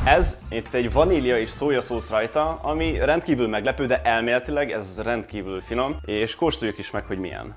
Ez itt egy vanília és szójaszósz rajta, ami rendkívül meglepő, de elméletileg ez rendkívül finom, és kóstoljuk is meg, hogy milyen.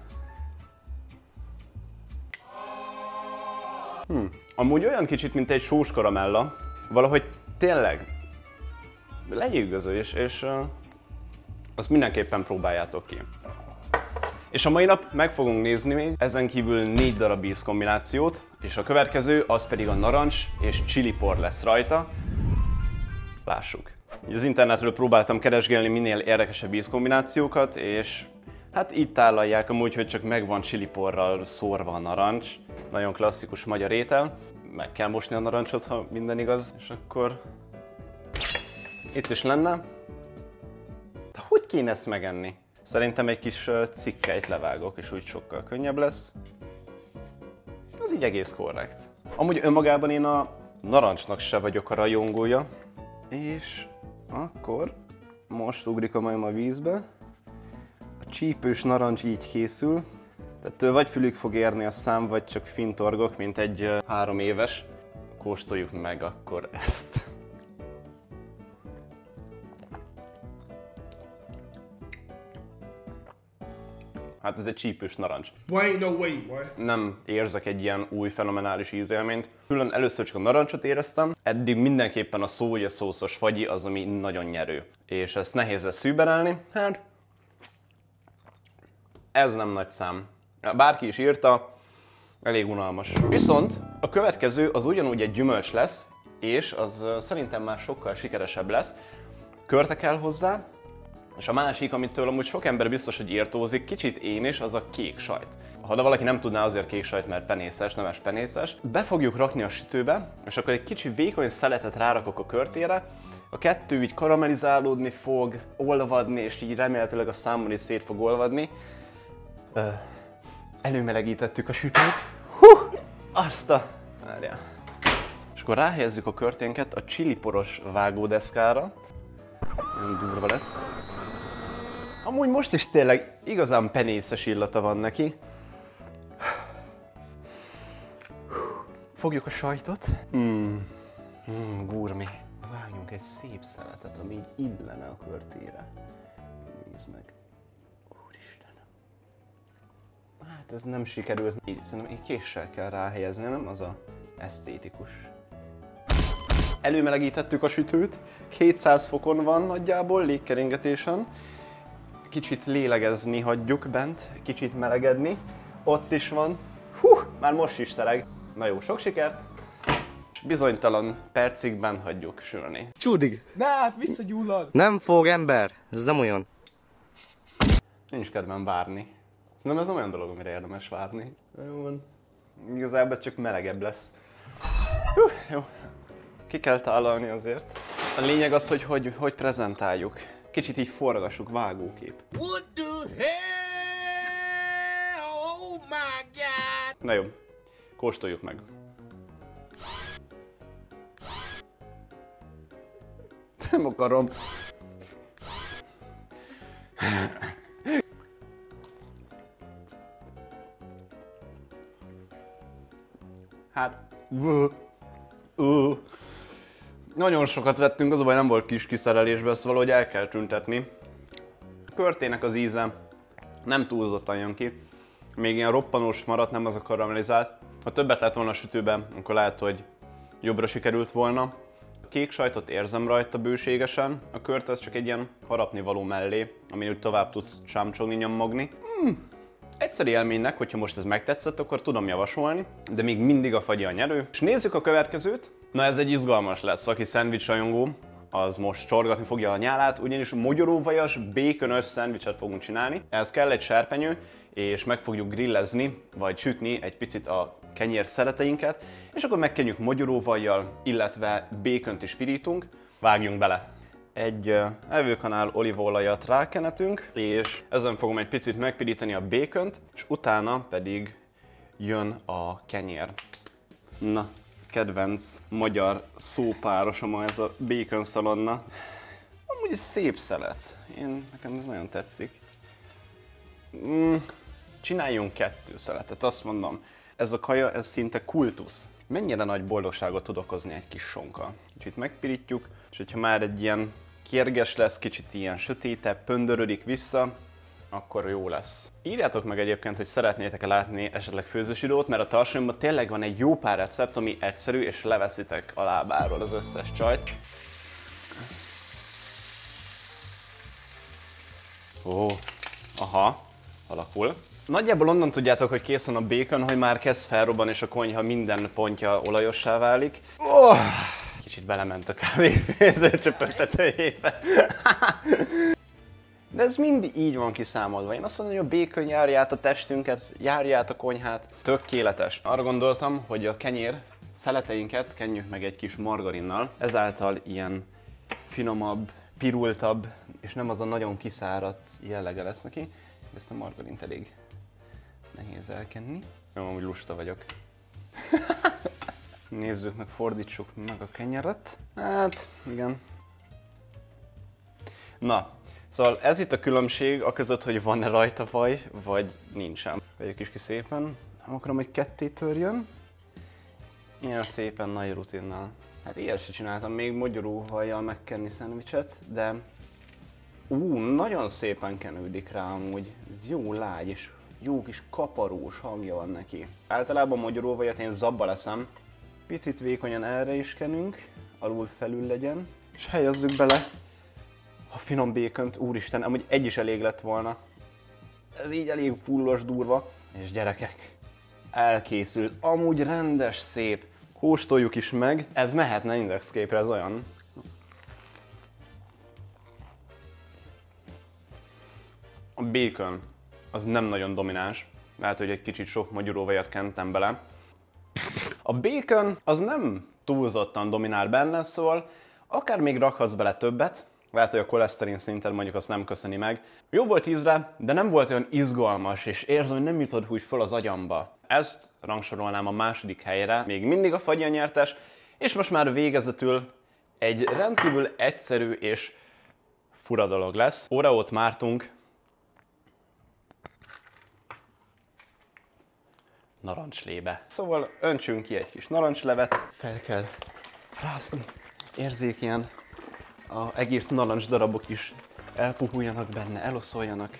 Amúgy olyan kicsit, mint egy sós karamella, valahogy tényleg lenyűgöző, és azt mindenképpen próbáljátok ki. És a mai nap meg fogunk nézni még ezen kívül 4 darab íz kombinációt, és a következő az pedig a narancs és chilipor lesz rajta. Lássuk. Az internetről próbáltam keresgélni minél érdekesebb ízkombinációkat, és hát így tálalják amúgy, hogy csak meg van chiliporral szórva a narancs. Nagyon klasszikus magyar étel. Meg kell mosni a narancsot, ha minden igaz. És akkor itt is lenne. De hogy kéne ezt megenni? Szerintem egy kis cikkeit levágok, és úgy sokkal könnyebb lesz. Az így egész korrekt. Amúgy önmagában én a narancsnak se vagyok a rajongója. És akkor most ugrik a majom a vízbe. A csípős narancs így készül. Tehát vagy fülig fog érni a szám, vagy csak fintorgok, mint egy 3 éves. Kóstoljuk meg akkor ezt. Hát ez egy csípős narancs. Nem érzek egy ilyen új fenomenális ízélményt. Külön először csak a narancsot éreztem, eddig mindenképpen a szójaszószos fagyi az, ami nagyon nyerő. És ezt nehéz lesz szűberelni, hát ez nem nagy szám. Bárki is írta, elég unalmas. Viszont a következő az ugyanúgy egy gyümölcs lesz, és az szerintem már sokkal sikeresebb lesz. Körte kell hozzá, és a másik, amitől amúgy sok ember biztos, hogy írtózik, kicsit én is, az a kék sajt. Ha valaki nem tudná, azért kék sajt, mert penészes, nemes penészes. Be fogjuk rakni a sütőbe, és akkor egy kicsi vékony szeletet rárakok a körtére. A kettő így karamellizálódni fog, olvadni, és így remélhetőleg a számon is szét fog olvadni. Előmelegítettük a sütőt. Azt a... Várjál. És akkor ráhelyezzük a körténket a chiliporos vágódeszkára. Nagyon durva lesz. Amúgy most is tényleg igazán penészes illata van neki. Fogjuk a sajtot. Gurmi. Vágjunk egy szép szeletet, ami így illene a körtére. Nézd meg. Úristen. Hát ez nem sikerült. Szerintem egy késsel kell ráhelyezni, nem? Az a esztétikus. Előmelegítettük a sütőt. 200 fokon van nagyjából, légkeringetésen. Kicsit lélegezni hagyjuk bent, kicsit melegedni. Ott is van. Már most is teleg. Na jó, sok sikert! Bizonytalan percigben hagyjuk sülni. Csúdig! Ne, hát visszagyullad! Nem fog, ember! Ez nem olyan. Nincs kedvem várni. Szerintem ez nem olyan dolog, amire érdemes várni. Jó van. Igazából ez csak melegebb lesz. Jó. Ki kell tálalni azért. A lényeg az, hogy prezentáljuk. Kicsit így forgassuk, vágókép. What the hell? Oh my god! Na jó, kóstoljuk meg. Nem akarom. Hát... Nagyon sokat vettünk, az a baj, nem volt kis kiszerelésbe, ezt valahogy el kell tüntetni. A körtének az íze nem túlzottan jön ki. Még ilyen roppanós maradt, nem az a karamellizált. Ha többet lett volna a sütőben, akkor lehet, hogy jobbra sikerült volna. A kék sajtot érzem rajta bőségesen. A kört az csak egy ilyen harapnivaló mellé, amin úgy tovább tudsz csámcsogni, nyomogni. Egyszerű élménynek, hogyha most ez megtetszett, akkor tudom javasolni, de még mindig a fagyi a nyerő. És nézzük a következőt. Na ez egy izgalmas lesz, aki szendvics rajongó, az most csorgatni fogja a nyálát, ugyanis mogyoróvajas, békönös szendvicset fogunk csinálni. Ehhez kell egy serpenyő, és meg fogjuk grillezni, vagy sütni egy picit a kenyér szeleteinket, és akkor megkenjük mogyoróvajjal, illetve békönt is pirítunk. Vágjunk bele! Egy evőkanál olívaolajat rákenetünk, és ezen fogom egy picit megpirítani a békönt, és utána pedig jön a kenyér. Na, kedvenc magyar szópárosom ez a bacon szalonna. Amúgy egy szép szelet. Nekem ez nagyon tetszik. Csináljunk 2 szeletet, azt mondom. Ez a kaja, ez szinte kultusz. mennyire nagy boldogságot tud okozni egy kis sonka. Kicsit megpirítjuk, és hogyha már egy ilyen kérges lesz, kicsit ilyen sötétebb, pöndörödik vissza, akkor jó lesz. Írjátok meg egyébként, hogy szeretnétek-e látni esetleg főzős videót, mert a tarsolyomban tényleg van egy jó pár recept, ami egyszerű, és leveszitek a lábáról az összes csajt. Ó, aha, alakul. Nagyjából onnan tudjátok, hogy kész van a bacon, hogy már kezd felrobban, és a konyha minden pontja olajossá válik. Oh, kicsit belement a kávéfőzőcsöpök tetejébe. De ez mindig így van kiszámolva. Én azt mondom, hogy a bacon járja át a testünket, járja át a konyhát. Tökéletes. Arra gondoltam, hogy a kenyér szeleteinket kenjük meg egy kis margarinnal. Ezáltal ilyen finomabb, pirultabb, és nem az a nagyon kiszáradt jellege lesz neki. Ezt a margarint elég nehéz elkenni. Jó, amúgy lusta vagyok. Nézzük meg, fordítsuk meg a kenyeret. Hát, igen. Na, szóval ez itt a különbség a között, hogy van-e rajta vaj, vagy nincsen. Vegyük is ki szépen. Nem akarom, hogy ketté törjön. Ilyen szépen nagy rutinnal. Hát ilyet sem csináltam még mogyoró vajjal megkenni szendvicset, de nagyon szépen kenődik rá amúgy. Ez jó lágy és jó kis kaparós hangja van neki. Általában mogyoróvajat én zabba leszem. Picit vékonyan erre is kenünk, alul-felül legyen. És helyezzük bele a finom békönt. Úristen, amúgy egy is elég lett volna. Ez így elég fullos, durva. És gyerekek, elkészült. Amúgy rendes, szép. Kóstoljuk is meg. Ez mehetne indexképre, ez olyan. A bacon az nem nagyon domináns. Lehet, hogy egy kicsit sok mogyoróvajat kentem bele. A bacon az nem túlzottan dominál benne, szóval akár még rakhatsz bele többet. Lehet, hogy a koleszterin szinten mondjuk azt nem köszöni meg. Jó volt ízre, de nem volt olyan izgalmas, és érzem, hogy nem jutott úgy föl az agyamba. Ezt rangsorolnám a második helyre, még mindig a fagyi a nyertes, és most már végezetül egy rendkívül egyszerű és fura dolog lesz. Oreót mártunk narancslébe. Szóval öntsünk ki egy kis narancslevet, fel kell rászni, érzékenyen az egész narancs darabok is elpuhuljanak benne, eloszoljanak.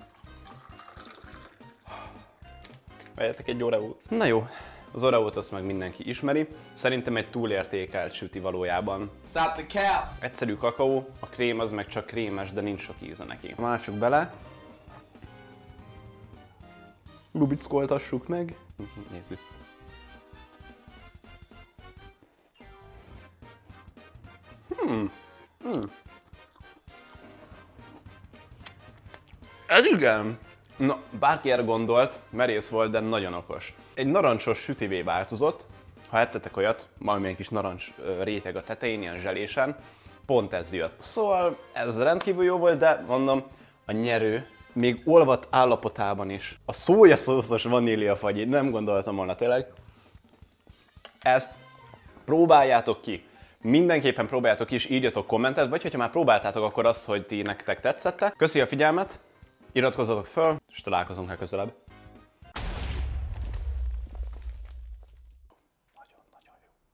Vegyetek egy Oreót. Na jó, az Oreót azt meg mindenki ismeri. Szerintem egy túlértékelt süti valójában. Stop the cap! Egyszerű kakaó, a krém az meg csak krémes, de nincs sok íze neki. Mások bele. Lubickoltassuk meg. Nézzük. Ez igen! Na, bárki erre gondolt, merész volt, de nagyon okos. Egy narancsos sütivé változott. Ha ettetek olyat, majd még kis narancs réteg a tetején, ilyen zselésen, pont ez jött. Szóval ez rendkívül jó volt, de mondom, a nyerő még olvadt állapotában is. A szójaszószos vaníliafagyi, nem gondoltam volna tényleg. Ezt próbáljátok ki. Mindenképpen próbáljátok ki, és írjatok kommentet, vagy hogyha már próbáltátok, akkor azt, hogy ti nektek tetszette. Köszi a figyelmet, iratkozzatok föl, és találkozunk legközelebb.